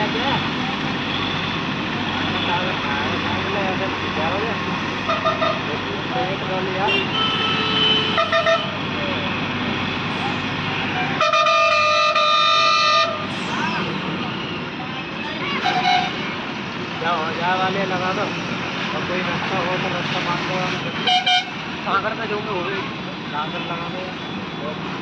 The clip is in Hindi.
जा वाले लगा दो और कोई रास्ता हो तो रास्ता मान दो। सागर का जो भी हो सागर लगा दो।